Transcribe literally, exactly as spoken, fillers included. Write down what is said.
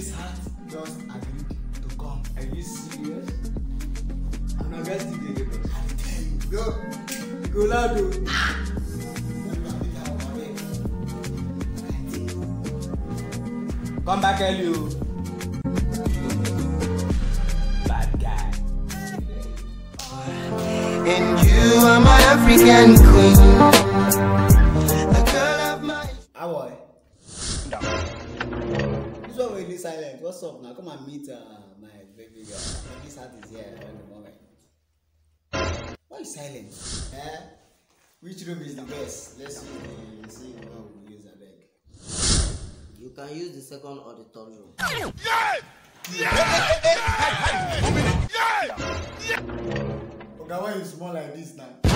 This heart just agreed to come. Are you serious? I'm not going to do it. I tell you, go, go loud, do. Come back, Elio. Bad guy. And you are my African queen. A girl of my. Ah, boy. This one really silent. What's up now? Come and meet uh, my baby girl. This heart is here at the moment. Why is silent? Eh? Which room is the best? Let's see. Let's see what we use. I beg. You can use the second or the third room. Yeah! Yeah! Yeah! Okay, why you small like this now?